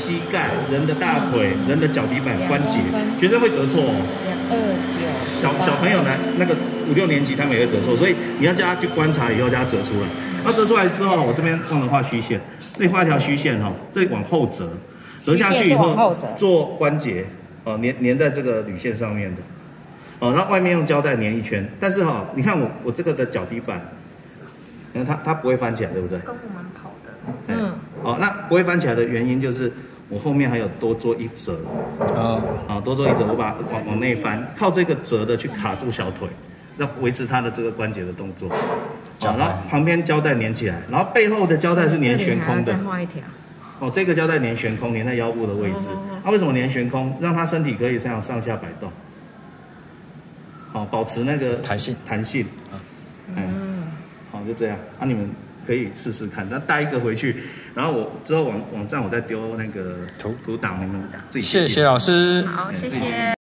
膝盖、人的大腿、人的脚底板、关节，学生会折错哦。小朋友呢，那个5、6年级他们也会折错，所以你要叫他去观察以后，叫他折出来。然后折出来之后，我这边忘了画虚线，这里画一条虚线哈，这里往后折，折下去以后做关节哦，粘在这个铝线上面的。哦，然后外面用胶带粘一圈，但是哈，你看我这个的脚底板，你看它不会翻起来，对不对？ 跟我们跑的， 哦，那不会翻起来的原因就是我后面还有多做一折，多做一折，我把它往内翻，靠这个折的去卡住小腿，要维持它的这个关节的动作。然后旁边胶带粘起来，然后背后的胶带是粘悬空的。 再画一条。 哦，这个胶带粘悬空，粘在腰部的位置。它为什么粘悬空？让它身体可以这样上下摆动。好，保持那个弹性。好，就这样。你们可以试试看，那带一个回去，然后我之后网站我再丢那个图档，你们自己。 谢谢老师。 好，谢谢。